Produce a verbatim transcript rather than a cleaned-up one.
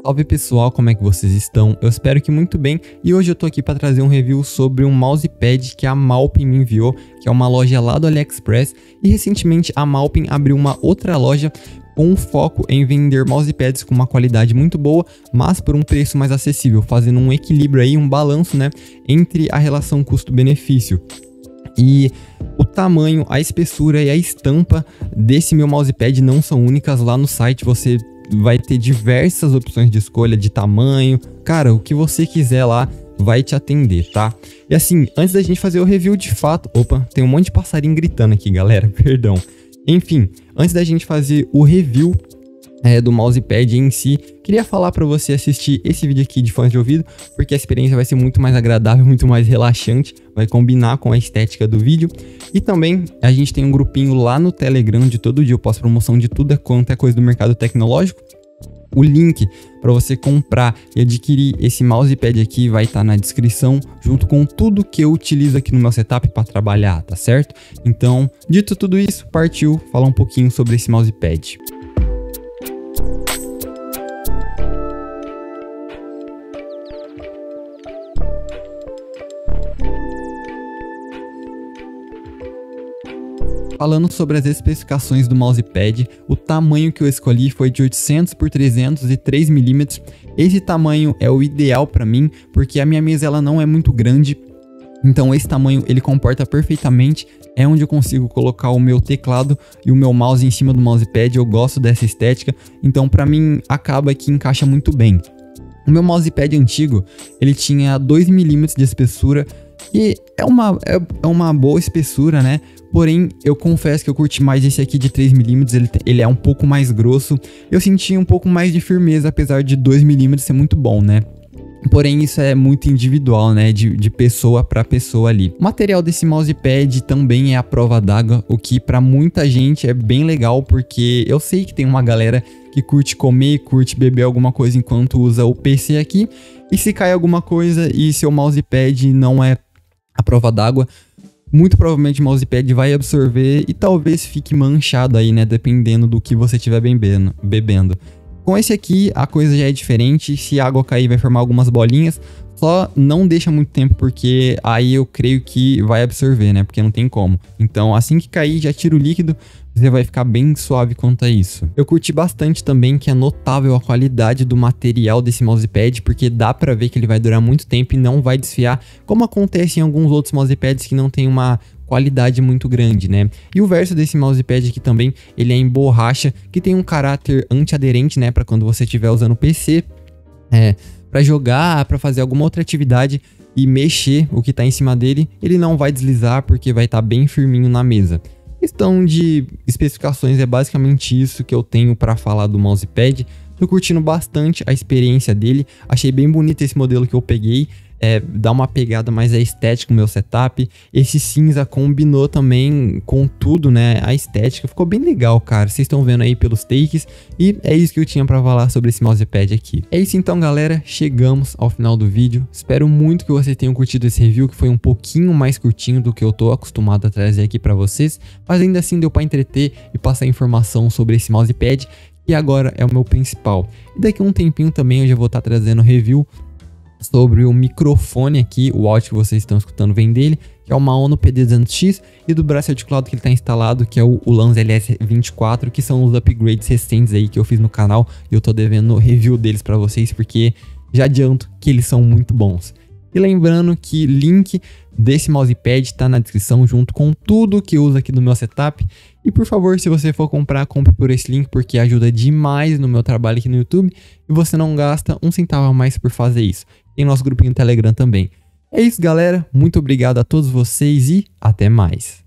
Salve pessoal, como é que vocês estão? Eu espero que muito bem, e hoje eu tô aqui para trazer um review sobre um mousepad que a Malpin me enviou, que é uma loja lá do AliExpress, e recentemente a Malpin abriu uma outra loja com um foco em vender mousepads com uma qualidade muito boa, mas por um preço mais acessível, fazendo um equilíbrio aí, um balanço, né, entre a relação custo-benefício. E o tamanho, a espessura e a estampa desse meu mousepad não são únicas. Lá no site você vai ter diversas opções de escolha de tamanho. Cara, o que você quiser lá vai te atender, tá? E assim, antes da gente fazer o review de fato... Opa, tem um monte de passarinho gritando aqui, galera, perdão. Enfim, antes da gente fazer o review é, do mousepad em si, queria falar para você assistir esse vídeo aqui de fones de ouvido, porque a experiência vai ser muito mais agradável, muito mais relaxante, vai combinar com a estética do vídeo. E também a gente tem um grupinho lá no Telegram, de todo dia eu posto promoção de tudo quanto é coisa do mercado tecnológico. O link para você comprar e adquirir esse mousepad aqui vai estar na descrição, junto com tudo que eu utilizo aqui no meu setup para trabalhar, tá certo? Então, dito tudo isso, partiu falar um pouquinho sobre esse mousepad. Falando sobre as especificações do mousepad, o tamanho que eu escolhi foi de oitocentos por trezentos e três milímetros. Esse tamanho é o ideal para mim, porque a minha mesa ela não é muito grande, então esse tamanho ele comporta perfeitamente. É onde eu consigo colocar o meu teclado e o meu mouse em cima do mousepad. Eu gosto dessa estética, então para mim acaba que encaixa muito bem. O meu mousepad antigo ele tinha dois milímetros de espessura, e é uma, é, é uma boa espessura, né? Porém, eu confesso que eu curti mais esse aqui de três milímetros, ele, ele é um pouco mais grosso. Eu senti um pouco mais de firmeza, apesar de dois milímetros ser muito bom, né? Porém, isso é muito individual, né? De, de pessoa para pessoa ali. O material desse mousepad também é a prova d'água, o que para muita gente é bem legal, porque eu sei que tem uma galera que curte comer, curte beber alguma coisa enquanto usa o P C aqui. E se cai alguma coisa e seu mousepad não é a prova d'água, muito provavelmente o mousepad vai absorver e talvez fique manchado aí, né? Dependendo do que você estiver bebendo, bebendo. Com esse aqui, a coisa já é diferente. Se a água cair, vai formar algumas bolinhas. Só não deixa muito tempo, porque aí eu creio que vai absorver, né? Porque não tem como. Então, assim que cair, já tira o líquido. Você vai ficar bem suave quanto a isso. Eu curti bastante também que é notável a qualidade do material desse mousepad, porque dá pra ver que ele vai durar muito tempo e não vai desfiar, como acontece em alguns outros mousepads que não tem uma qualidade muito grande, né? E o verso desse mousepad aqui também, ele é em borracha, que tem um caráter antiaderente, né? Pra quando você estiver usando o P C, é, pra jogar, pra fazer alguma outra atividade e mexer o que tá em cima dele, ele não vai deslizar porque vai estar bem firminho na mesa. Questão de especificações é basicamente isso que eu tenho para falar do mousepad. Tô curtindo bastante a experiência dele, achei bem bonito esse modelo que eu peguei. É, dá uma pegada mais estética no meu setup. Esse cinza combinou também com tudo, né? A estética ficou bem legal, cara. Vocês estão vendo aí pelos takes. E é isso que eu tinha pra falar sobre esse mousepad aqui. É isso então, galera. Chegamos ao final do vídeo. Espero muito que vocês tenham curtido esse review, que foi um pouquinho mais curtinho do que eu tô acostumado a trazer aqui pra vocês. Mas ainda assim deu pra entreter e passar informação sobre esse mousepad, que agora é o meu principal. E daqui a um tempinho também eu já vou estar trazendo review sobre o microfone aqui. O áudio que vocês estão escutando vem dele, que é o Maono P D duzentos X, e do braço articulado que ele está instalado, que é o, o Lanz L S vinte e quatro, que são os upgrades recentes aí que eu fiz no canal, e eu tô devendo review deles para vocês, porque já adianto que eles são muito bons. E lembrando que link desse mousepad tá na descrição, junto com tudo que eu uso aqui no meu setup. E por favor, se você for comprar, compre por esse link, porque ajuda demais no meu trabalho aqui no YouTube, e você não gasta um centavo a mais por fazer isso. Tem nosso grupinho no Telegram também. É isso, galera. Muito obrigado a todos vocês e até mais.